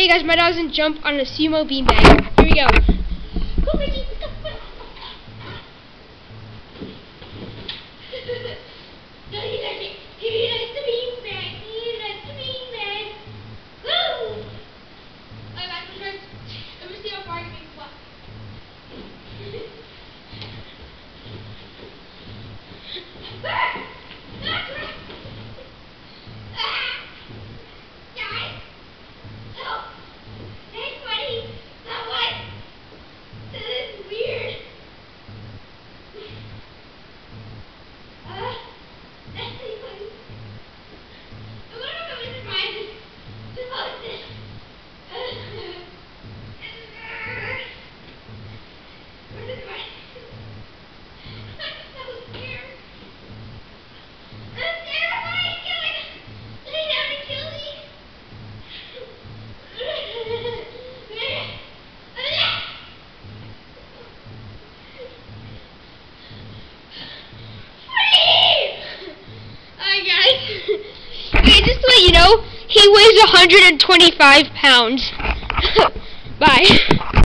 Hey guys, my dog's gonna jump on a sumo beanbag. Here we go. Go, Reggie. Go. He likes the beanbag. He likes the beanbag. Woo! Alright, guys, let me see how far I can make the block. Okay, just to let you know, he weighs 125 pounds. Bye.